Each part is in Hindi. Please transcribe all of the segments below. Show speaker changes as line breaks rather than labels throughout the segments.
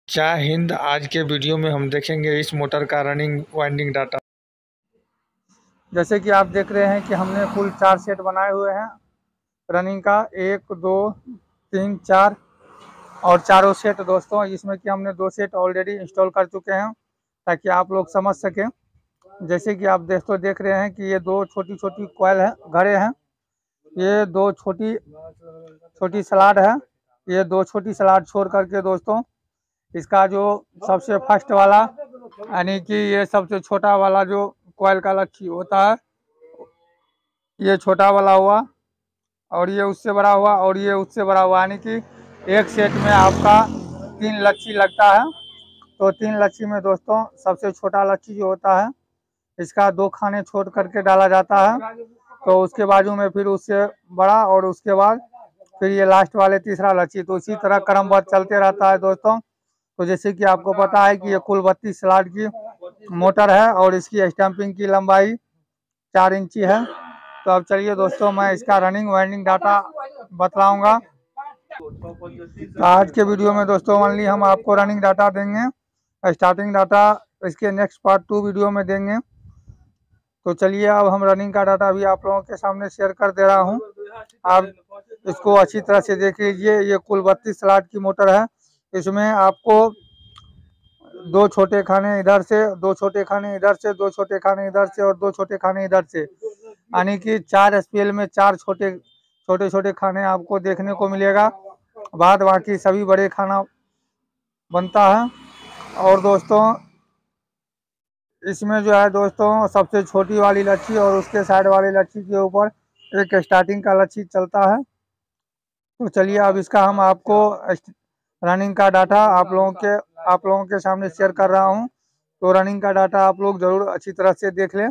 जय हिंद। आज के वीडियो में हम देखेंगे इस मोटर का रनिंग वाइंडिंग डाटा।
जैसे कि आप देख रहे हैं कि हमने कुल 4 सेट बनाए हुए हैं रनिंग का, 1 2 3 4 और चारों सेट दोस्तों, इसमें कि हमने 2 सेट ऑलरेडी इंस्टॉल कर चुके हैं ताकि आप लोग समझ सकें। जैसे कि आप दोस्तों देख रहे हैं कि ये 2 छोटी छोटी कॉइल है, घड़े हैं, ये 2 छोटी छोटी सलाड है, ये 2 छोटी सलाड छोड़ करके दोस्तों इसका जो सबसे फर्स्ट वाला यानी कि ये सबसे छोटा वाला जो कॉइल का लच्छी होता है, ये छोटा वाला हुआ और ये उससे बड़ा हुआ और ये उससे बड़ा हुआ, यानी कि एक सेट में आपका 3 लच्छी लगता है। तो 3 लच्छी में दोस्तों सबसे छोटा लच्छी जो होता है इसका 2 खाने छोड़ करके डाला जाता है। तो उसके बाजू में फिर उससे बड़ा और उसके बाद फिर ये लास्ट वाले तीसरा लच्छी। तो इसी तरह क्रमबद्ध चलते रहता है दोस्तों। तो जैसे कि आपको पता है कि ये कुल 32 स्लॉट की मोटर है और इसकी स्टैंपिंग की लंबाई 4 इंची है। तो अब चलिए दोस्तों मैं इसका रनिंग वाइंडिंग डाटा बतलाऊंगा। तो आज के वीडियो में दोस्तों ओनली हम आपको रनिंग डाटा देंगे, स्टार्टिंग डाटा इसके नेक्स्ट पार्ट 2 वीडियो में देंगे। तो चलिए अब हम रनिंग का डाटा भी आप लोगों के सामने शेयर कर दे रहा हूँ, आप इसको अच्छी तरह से देख लीजिए। ये कुल 32 स्लॉट की मोटर है, इसमें आपको 2 छोटे खाने इधर से, 2 छोटे खाने इधर से, 2 छोटे खाने इधर से और 2 छोटे खाने इधर से, यानी कि 4 एसपीएल में 4 छोटे छोटे खाने आपको देखने को मिलेगा। बाद बाकी सभी बड़े खाना बनता है। और दोस्तों इसमें जो है दोस्तों सबसे छोटी वाली लच्छी और उसके साइड वाली लच्छी के ऊपर एक स्टार्टिंग का लच्छी चलता है। तो चलिए अब इसका हम आपको रनिंग का डाटा आप लोगों के सामने शेयर कर रहा हूं। तो रनिंग का डाटा आप लोग जरूर अच्छी तरह से देख लें।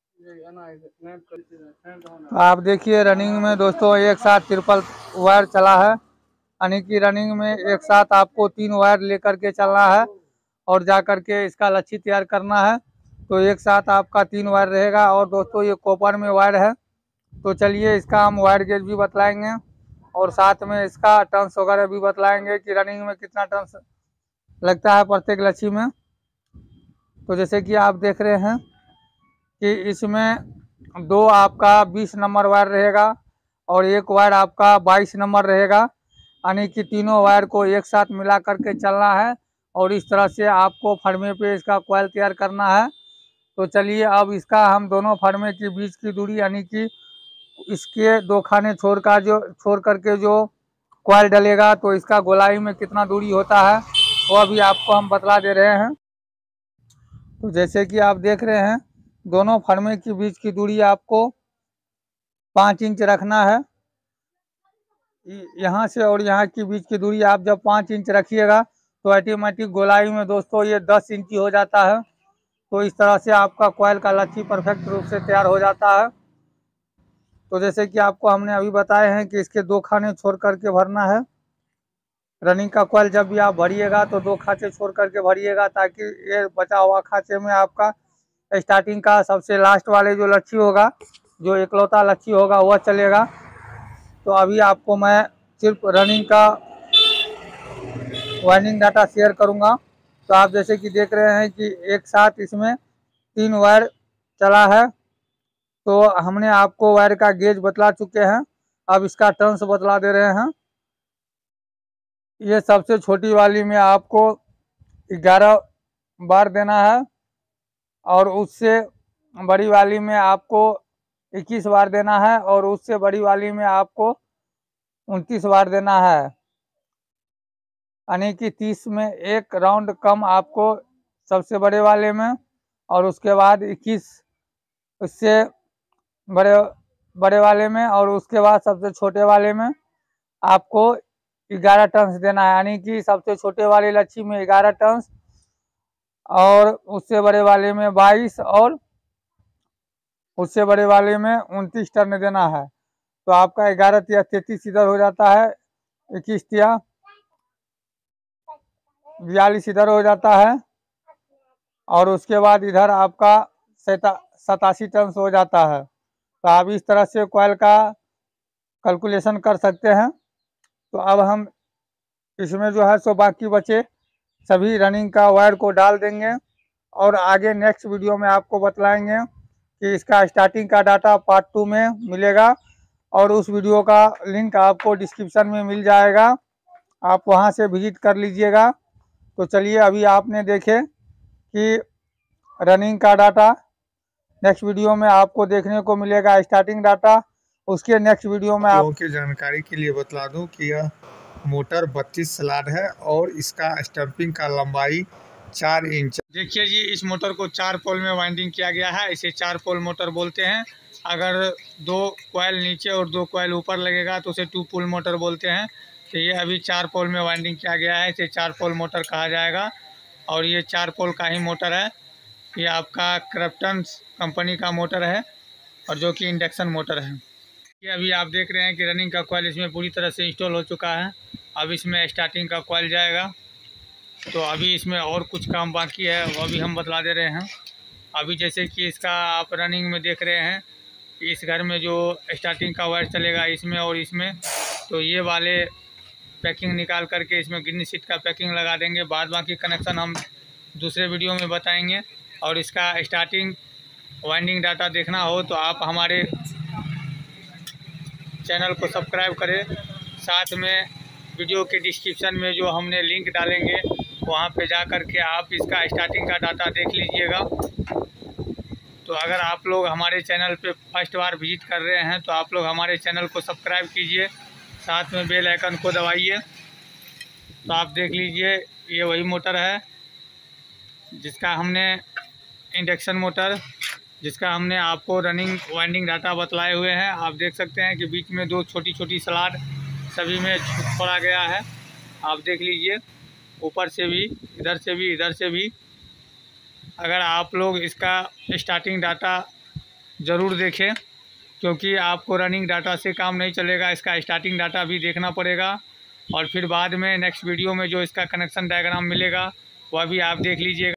तो आप देखिए रनिंग में दोस्तों एक साथ ट्रिपल वायर चला है, यानी कि रनिंग में एक साथ आपको 3 वायर लेकर के चलना है और जा करके इसका लच्छी तैयार करना है। तो एक साथ आपका 3 वायर रहेगा और दोस्तों ये कॉपर में वायर है। तो चलिए इसका हम वायर गेज भी बतलाएंगे और साथ में इसका टर्न्स वगैरह भी बतलाएंगे कि रनिंग में कितना टर्न्स लगता है प्रत्येक लच्छी में। तो जैसे कि आप देख रहे हैं कि इसमें 2 आपका 20 नंबर वायर रहेगा और एक वायर आपका 22 नंबर रहेगा, यानी कि तीनों वायर को एक साथ मिला करके चलना है और इस तरह से आपको फर्मे पे इसका कॉइल तैयार करना है। तो चलिए अब इसका हम दोनों फर्मे के बीच की दूरी, यानी कि इसके 2 खाने छोड़ करके जो कॉइल डलेगा तो इसका गोलाई में कितना दूरी होता है वो अभी आपको हम बतला दे रहे हैं। तो जैसे कि आप देख रहे हैं दोनों फर्मे के बीच की दूरी आपको 5 इंच रखना है। यहाँ से और यहाँ के बीच की दूरी आप जब 5 इंच रखिएगा तो ऑटोमेटिक गोलाई में दोस्तों ये 10 इंची हो जाता है। तो इस तरह से आपका कॉइल का लच्छी परफेक्ट रूप से तैयार हो जाता है। तो जैसे कि आपको हमने अभी बताए हैं कि इसके 2 खाने छोड़ करके भरना है। रनिंग का कॉइल जब भी आप भरिएगा तो 2 खांचे छोड़ करके भरिएगा ताकि ये बचा हुआ खांचे में आपका स्टार्टिंग का सबसे लास्ट वाले जो लच्छी होगा, जो इकलौता लच्छी होगा वह चलेगा। तो अभी आपको मैं सिर्फ रनिंग का वाइंडिंग डाटा शेयर करूंगा। तो आप जैसे कि देख रहे हैं कि एक साथ इसमें 3 वायर चला है। तो हमने आपको वायर का गेज बतला चुके हैं, अब इसका टर्न्स बतला दे रहे हैं। ये सबसे छोटी वाली में आपको 11 बार देना है और उससे बड़ी वाली में आपको 21 बार देना है और उससे बड़ी वाली में आपको 29 बार देना है, यानी कि 30 में एक राउंड कम आपको सबसे बड़े वाले में और उसके बाद 21 उससे बड़े बड़े वाले में और उसके बाद सबसे छोटे वाले में आपको 11 टर्न्स देना है, यानी कि सबसे छोटे वाले लच्छी में 11 टर्न्स और उससे बड़े वाले में 22 और उससे बड़े वाले में 29 टर्न देना है। तो आपका 11 तिया 33 इधर हो जाता है, 21 तिया 42 इधर हो जाता है और उसके बाद इधर आपका 87 टर्न्स हो जाता है। तो आप इस तरह से कॉइल का कैलकुलेशन कर सकते हैं। तो अब हम इसमें जो है सो बाकी बचे सभी रनिंग का वायर को डाल देंगे और आगे नेक्स्ट वीडियो में आपको बतलाएंगे कि इसका स्टार्टिंग का डाटा पार्ट 2 में मिलेगा और उस वीडियो का लिंक आपको डिस्क्रिप्शन में मिल जाएगा, आप वहां से विजिट कर लीजिएगा। तो चलिए, अभी आपने देखे कि रनिंग का डाटा, नेक्स्ट वीडियो में आपको देखने को मिलेगा स्टार्टिंग डाटा। उसके नेक्स्ट वीडियो में
लोगों की जानकारी के लिए बतला दूं कि यह मोटर 32 स्लॉट है और इसका स्टम्पिंग का लंबाई 4 इंच। देखिए जी, इस मोटर को 4 पोल में वाइंडिंग किया गया है। इसे 4 पोल मोटर बोलते हैं। अगर 2 कॉइल नीचे और 2 कॉइल ऊपर लगेगा तो उसे 2 पोल मोटर बोलते हैं। तो ये अभी 4 पोल में वाइंडिंग किया गया है, इसे 4 पोल मोटर कहा जाएगा। और ये 4 पोल का ही मोटर है। ये आपका क्रॉम्पटन कंपनी का मोटर है और जो कि इंडक्शन मोटर है। ये अभी आप देख रहे हैं कि रनिंग का कॉइल इसमें पूरी तरह से इंस्टॉल हो चुका है। अब इसमें स्टार्टिंग का कॉइल जाएगा। तो अभी इसमें और कुछ काम बाकी है, वो भी हम बतला दे रहे हैं। अभी जैसे कि इसका आप रनिंग में देख रहे हैं कि इस घर में जो स्टार्टिंग का वायर चलेगा इसमें और इसमें, तो ये वाले पैकिंग निकाल करके इसमें गिनी सीट का पैकिंग लगा देंगे। बाद बाकी कनेक्शन हम दूसरे वीडियो में बताएंगे। और इसका स्टार्टिंग वाइंडिंग डाटा देखना हो तो आप हमारे चैनल को सब्सक्राइब करें। साथ में वीडियो के डिस्क्रिप्शन में जो हमने लिंक डालेंगे वहां पे जा कर के आप इसका स्टार्टिंग का डाटा देख लीजिएगा। तो अगर आप लोग हमारे चैनल पे फर्स्ट बार विजिट कर रहे हैं तो आप लोग हमारे चैनल को सब्सक्राइब कीजिए, साथ में बेल आइकन को दबाइए। तो आप देख लीजिए, ये वही मोटर है जिसका हमने इंडक्शन मोटर, जिसका हमने आपको रनिंग वाइंडिंग डाटा बतलाए हुए हैं। आप देख सकते हैं कि बीच में 2 छोटी छोटी स्लॉट सभी में छोड़ा गया है। आप देख लीजिए, ऊपर से भी, इधर से भी, इधर से भी। अगर आप लोग इसका स्टार्टिंग डाटा ज़रूर देखें, क्योंकि आपको रनिंग डाटा से काम नहीं चलेगा, इसका स्टार्टिंग डाटा भी देखना पड़ेगा। और फिर बाद में नेक्स्ट वीडियो में जो इसका कनेक्शन डायग्राम मिलेगा वह भी आप देख लीजिएगा।